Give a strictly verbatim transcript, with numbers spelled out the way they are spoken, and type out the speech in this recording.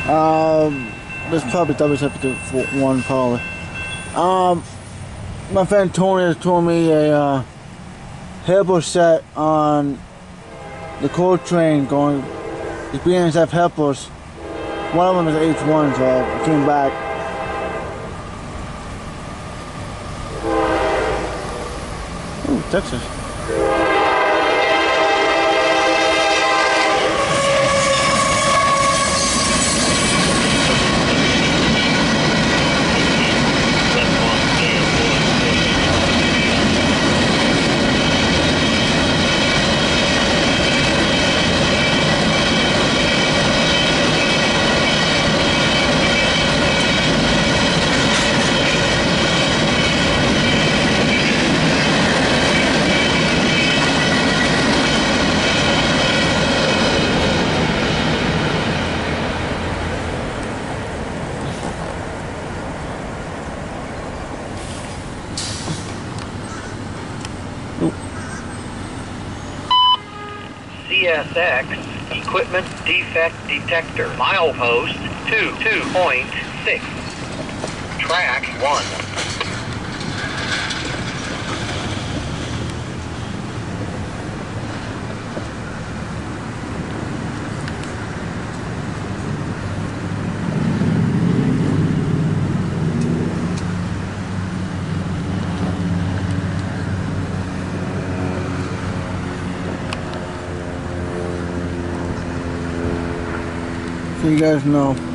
Um, this probably W seventy-one probably. Um, my friend Tony has told me a uh, helper set on the coal train going. These B N S F helpers. One of them is H one, so I came back. Ooh, Texas. C S X Equipment Defect Detector. Milepost two two point six. Track one. So you guys know.